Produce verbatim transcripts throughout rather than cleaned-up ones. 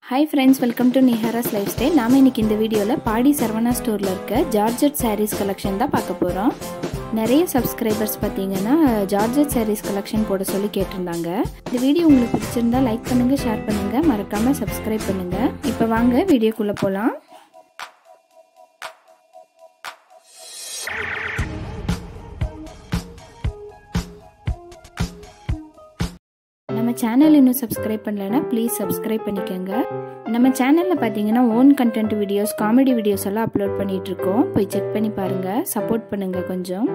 Hi friends, welcome to Nehara's Lifestyle. நாம இன்னைக்கு இந்த வீடியோல பாடி சரவணா ஸ்டோர்ல இருக்க ஜார்ஜெட் sarees கலெக்ஷன் தான் பார்க்க போறோம். நிறைய சப்ஸ்கிரைபர்ஸ் பாத்தீங்கன்னா ஜார்ஜெட் sarees கலெக்ஷன் போட சொல்லி கேட்டிருந்தாங்க. இந்த வீடியோ உங்களுக்கு பிடிச்சிருந்தா லைக் பண்ணுங்க, ஷேர் பண்ணுங்க, மறக்காம சப்ஸ்கிரைப் பண்ணுங்க. இப்போ வாங்க வீடியோக்குள்ள போலாம். நம்ம சேனல் இன்னும் சப்ஸ்கிரைப் பண்ணலனா ப்ளீஸ் சப்ஸ்கிரைப் பண்ணிக்கங்க. நம்ம சேனல்ல பாத்தீங்கன்னா own content videos, comedy videos எல்லாம் அப்லோட் பண்ணிட்டு இருக்கோம். போய் செக் பண்ணி பாருங்க, சப்போர்ட் பண்ணுங்க கொஞ்சம்.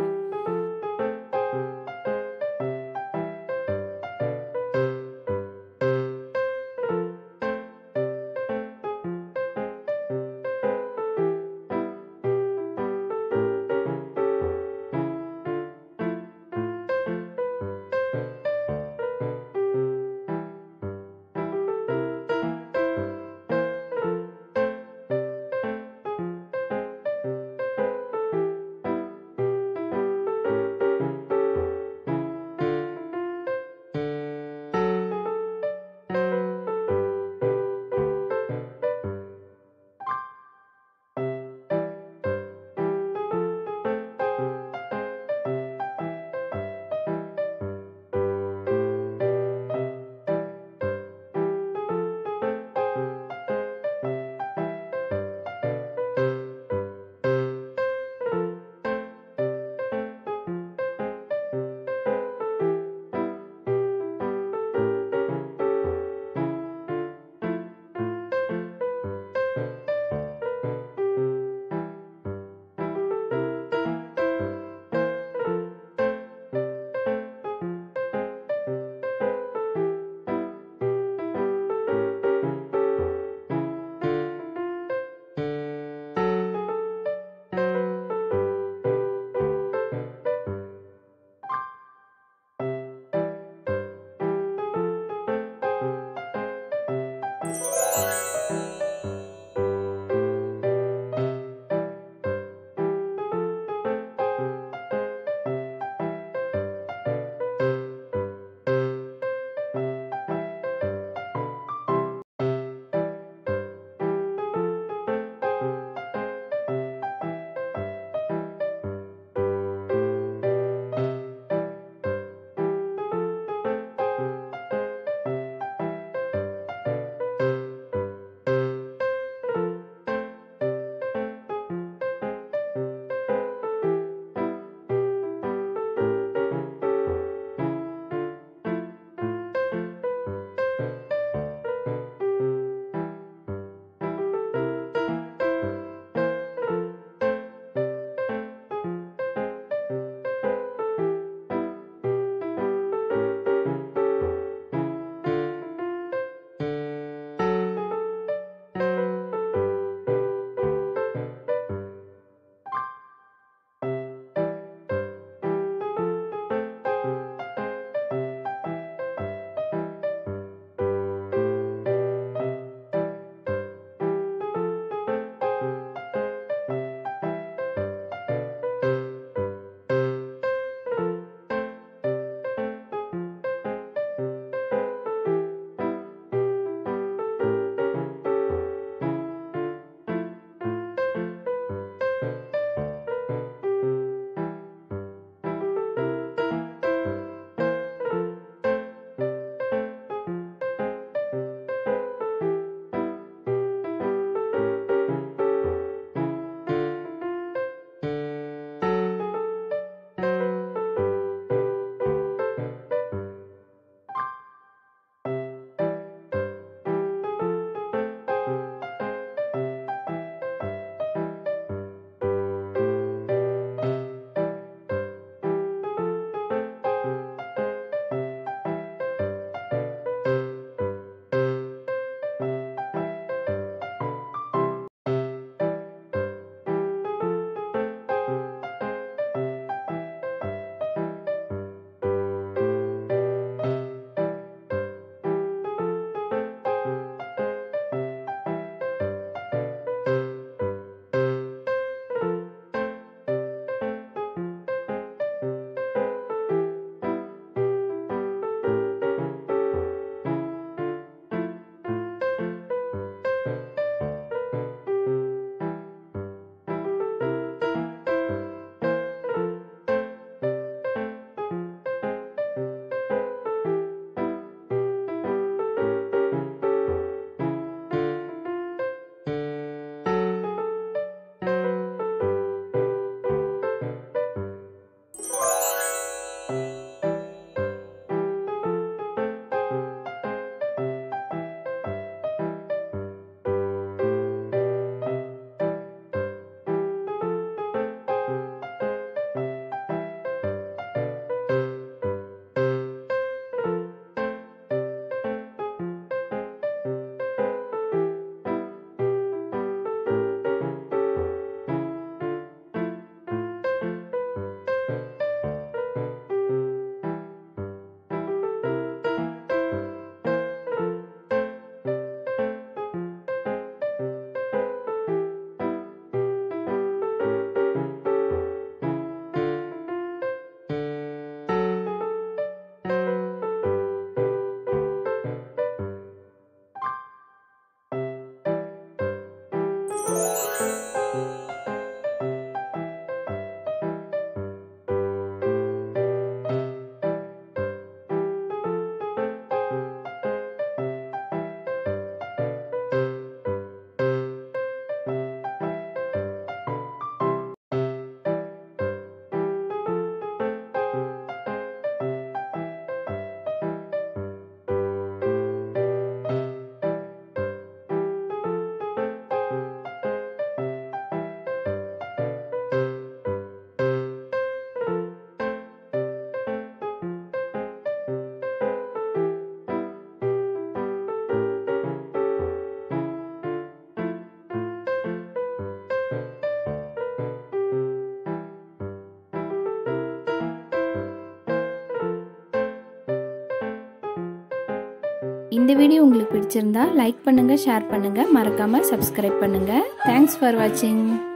இந்த வீடியோ உங்களுக்கு பிடிச்சிருந்தா லைக் பண்ணுங்க, ஷேர் பண்ணுங்க, மறக்காம சப்ஸ்கிரைப் பண்ணுங்க. தேங்க்ஸ் ஃபார் வாட்சிங்.